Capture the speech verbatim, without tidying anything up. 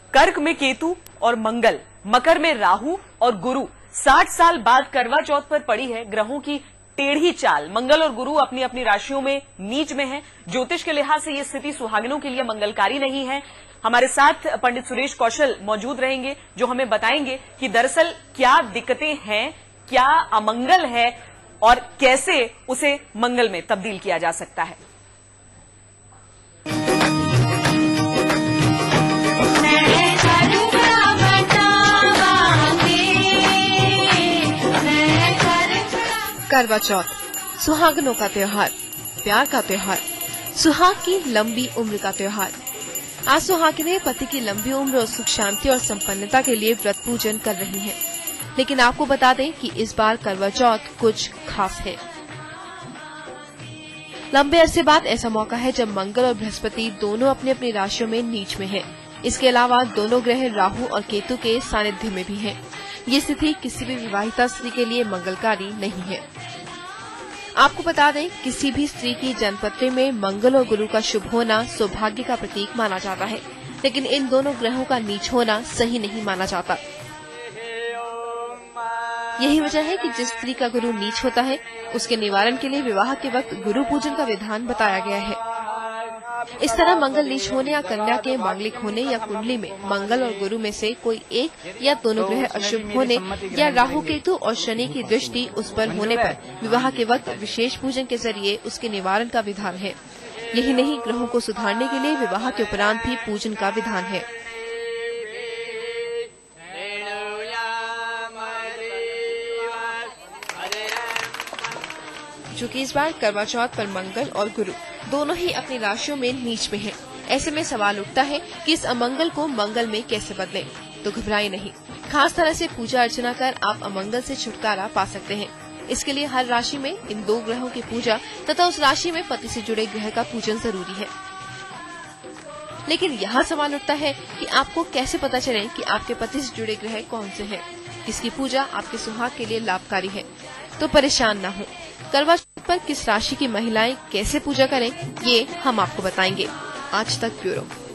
कर्क में केतु और मंगल, मकर में राहु और गुरु। साठ साल बाद करवा चौथ पर पड़ी है ग्रहों की टेढ़ी चाल। मंगल और गुरु अपनी अपनी राशियों में नीच में हैं। ज्योतिष के लिहाज से यह स्थिति सुहागिनों के लिए मंगलकारी नहीं है। हमारे साथ पंडित सुरेश कौशल मौजूद रहेंगे, जो हमें बताएंगे कि दरअसल क्या दिक्कतें हैं, क्या अमंगल है और कैसे उसे मंगल में तब्दील किया जा सकता है। करवा चौथ सुहागनों का त्योहार, प्यार का त्योहार, सुहाग की लंबी उम्र का त्योहार। आज सुहागिनें पति की लंबी उम्र और सुख शांति और संपन्नता के लिए व्रत पूजन कर रही हैं। लेकिन आपको बता दें कि इस बार करवा चौथ कुछ खास है। लंबे अरसे बाद ऐसा मौका है जब मंगल और बृहस्पति दोनों अपनी अपनी राशियों में नीच में हैं। इसके अलावा दोनों ग्रह राहु और केतु के सानिध्य में भी हैं। ये स्थिति किसी भी विवाहिता स्त्री के लिए मंगलकारी नहीं है। आपको बता दें, किसी भी स्त्री की जन्मपत्री में मंगल और गुरु का शुभ होना सौभाग्य का प्रतीक माना जाता है, लेकिन इन दोनों ग्रहों का नीच होना सही नहीं माना जाता। यही वजह है कि जिस स्त्री का गुरु नीच होता है, उसके निवारण के लिए विवाह के वक्त गुरु पूजन का विधान बताया गया है। इस तरह मंगल नीच होने या कन्या के मांगलिक होने या कुंडली में मंगल और गुरु में से कोई एक या दोनों ग्रह अशुभ होने या राहु केतु और शनि की दृष्टि उस पर होने पर विवाह के वक्त विशेष पूजन के जरिए उसके निवारण का विधान है। यही नहीं, ग्रहों को सुधारने के लिए विवाह के उपरांत भी पूजन का विधान है। चूँकि इस बार करवा चौथ पर मंगल और गुरु दोनों ही अपनी राशियों में नीच में हैं, ऐसे में सवाल उठता है कि इस अमंगल को मंगल में कैसे बदलें। तो घबराएं नहीं, खास तरह से पूजा अर्चना कर आप अमंगल से छुटकारा पा सकते हैं। इसके लिए हर राशि में इन दो ग्रहों की पूजा तथा उस राशि में पति से जुड़े ग्रह का पूजन जरूरी है। लेकिन यहाँ सवाल उठता है कि आपको कैसे पता चले कि आपके पति से जुड़े ग्रह कौन से हैं, किसकी पूजा आपके सुहाग के लिए लाभकारी है। तो परेशान न हो, करवा चौथ पर किस राशि की महिलाएं कैसे पूजा करें, ये हम आपको बताएंगे। आज तक ब्यूरो।